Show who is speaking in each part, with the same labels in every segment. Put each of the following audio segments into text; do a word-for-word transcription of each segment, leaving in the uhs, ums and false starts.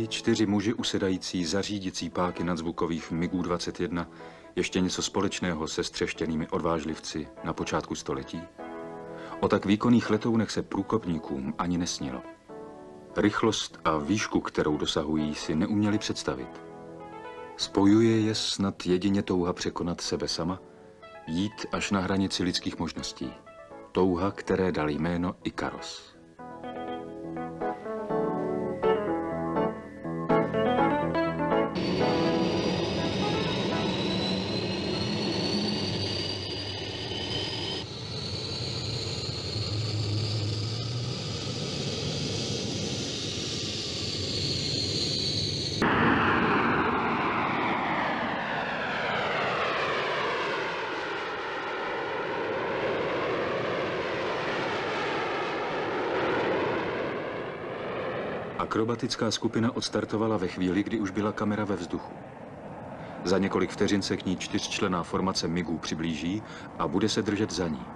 Speaker 1: Mají čtyři muži usedající za řídící páky nadzvukových MiGů dvacet jedna ještě něco společného se střeštěnými odvážlivci na počátku století? O tak výkonných letounech se průkopníkům ani nesnilo. Rychlost a výšku, kterou dosahují, si neuměli představit. Spojuje je snad jedině touha překonat sebe sama, jít až na hranici lidských možností. Touha, které dal jméno Ikaros. Akrobatická skupina odstartovala ve chvíli, kdy už byla kamera ve vzduchu. Za několik vteřin se k ní čtyřčlenná formace MiGů přiblíží a bude se držet za ní.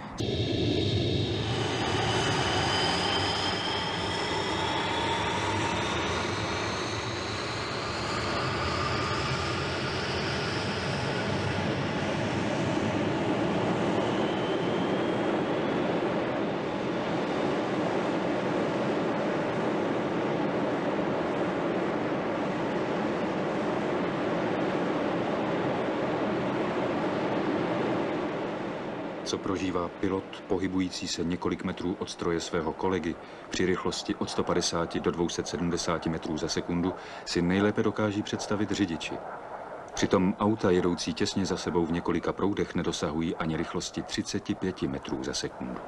Speaker 1: Co prožívá pilot, pohybující se několik metrů od stroje svého kolegy při rychlosti od sto padesáti do dvou set sedmdesáti metrů za sekundu, si nejlépe dokáží představit řidiči. Přitom auta jedoucí těsně za sebou v několika proudech nedosahují ani rychlosti třiceti pěti metrů za sekundu.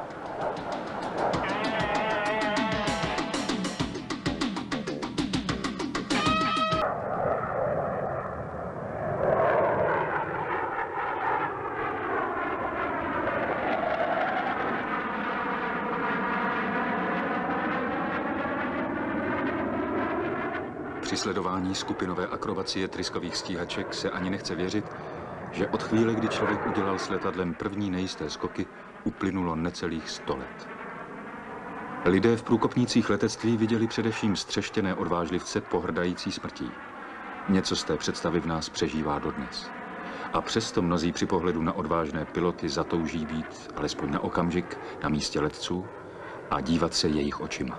Speaker 1: Při sledování skupinové akrobacie tryskových stíhaček se ani nechce věřit, že od chvíle, kdy člověk udělal s letadlem první nejisté skoky, uplynulo necelých sto let. Lidé v průkopnících letectví viděli především střeštěné odvážlivce pohrdající smrtí. Něco z té představy v nás přežívá dodnes. A přesto mnozí při pohledu na odvážné piloty zatouží být, alespoň na okamžik, na místě letců a dívat se jejich očima.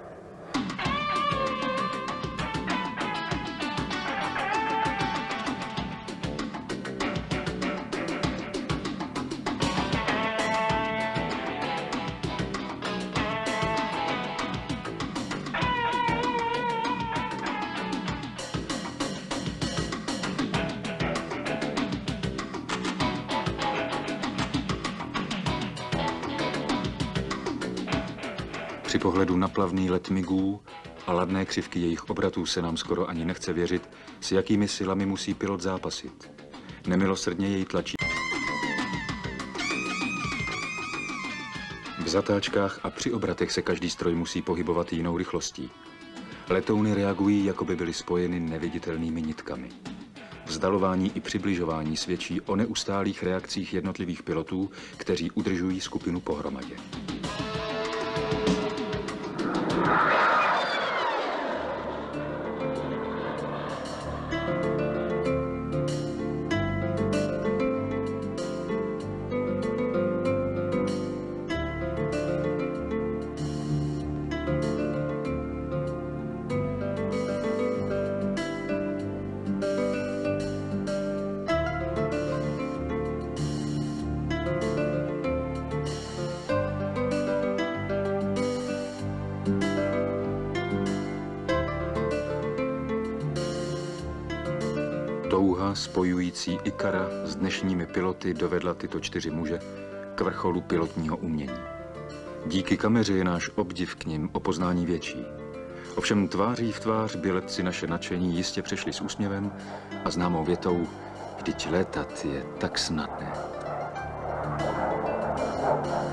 Speaker 1: Při pohledu na plavný let MiGů a ladné křivky jejich obratů se nám skoro ani nechce věřit, s jakými silami musí pilot zápasit. Nemilosrdně jej tlačí. V zatáčkách a při obratech se každý stroj musí pohybovat jinou rychlostí. Letouny reagují, jako by byly spojeny neviditelnými nitkami. Vzdalování i přibližování svědčí o neustálých reakcích jednotlivých pilotů, kteří udržují skupinu pohromadě. Touha spojující Ikara s dnešními piloty dovedla tyto čtyři muže k vrcholu pilotního umění. Díky kameře je náš obdiv k nim o poznání větší. Ovšem tváří v tvář by letci naše nadšení jistě přešli s úsměvem a známou větou "Vždyť létat je tak snadné".